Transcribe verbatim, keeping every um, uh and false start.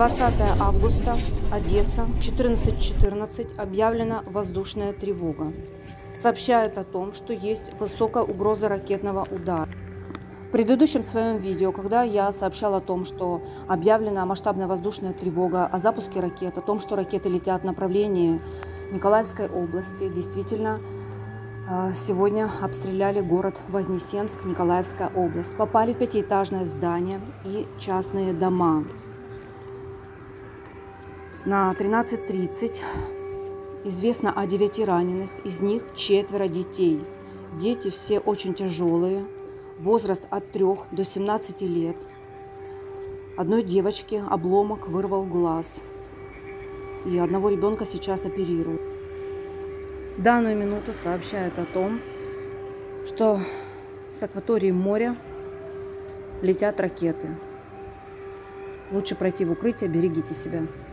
двадцатое августа, Одесса, четырнадцать четырнадцать, объявлена воздушная тревога. Сообщает о том, что есть высокая угроза ракетного удара. В предыдущем своем видео, когда я сообщала о том, что объявлена масштабная воздушная тревога о запуске ракет, о том, что ракеты летят в направлении Николаевской области, действительно, сегодня обстреляли город Вознесенск, Николаевская область. Попали в пятиэтажное здание и частные дома. На тринадцать тридцать известно о девяти раненых, из них четверо детей. Дети все очень тяжелые, возраст от трёх до семнадцати лет. Одной девочке обломок вырвал глаз, и одного ребенка сейчас оперируют. В данную минуту сообщают о том, что с акватории моря летят ракеты. Лучше пройти в укрытие, берегите себя.